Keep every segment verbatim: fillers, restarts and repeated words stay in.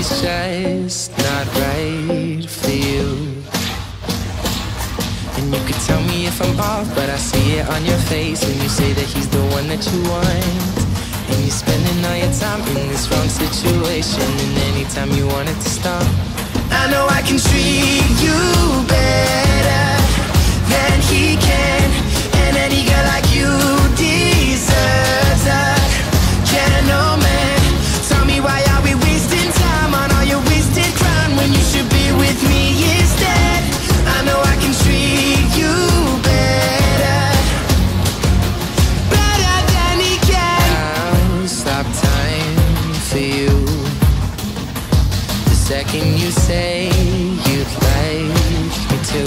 Something's just not right for you. And you could tell me if I'm off, but I see it on your face when you say that he's the one that you want. And you're spending all your time in this wrong situation, and anytime you want it to stop, I know I can treat you better than he can. And any girl like you deserves a gentleman. Tell me, why are we wasting time on all your wasted crown when you should be with me instead? I know I can treat you better, better than he can. I'll stop time for you the second you say you'd like me to.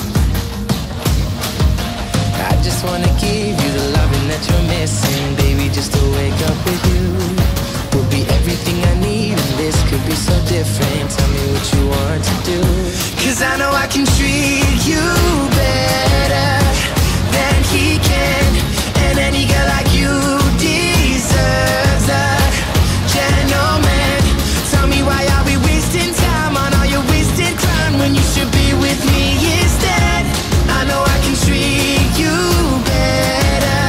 I just wanna give you the loving that you're missing, baby. Just to wake up with you will be everything I need, and this could be so different. Tell me what you want to do, 'cause I know I can treat you better than he can. And any girl like you deserves a gentleman. Tell me, why are we wasting time on all your wasted crown when you should be with me instead? I know I can treat you better,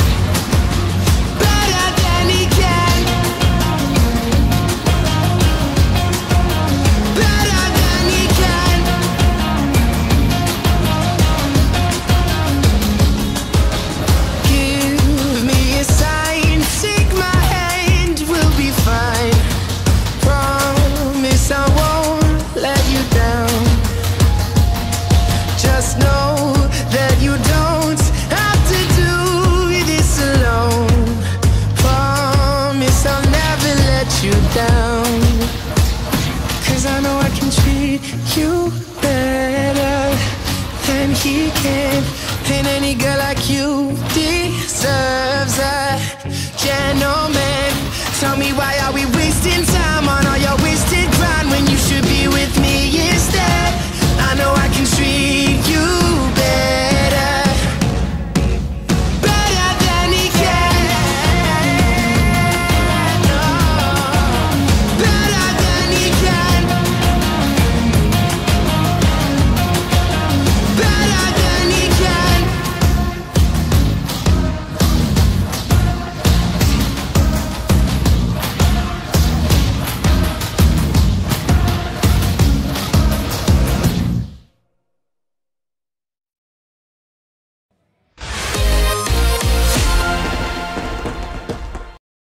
better than he can, better than he can. Give me a sign, take my hand, we'll be fine. Promise I won't let you down. Just know that you don't have to do this alone. Promise I'll never let you down, 'cause I know I can treat you better than he can. And any girl like you deserves a gentleman. Tell me, why are we wasting time on all your wasted grind when you should be with me instead? I know I can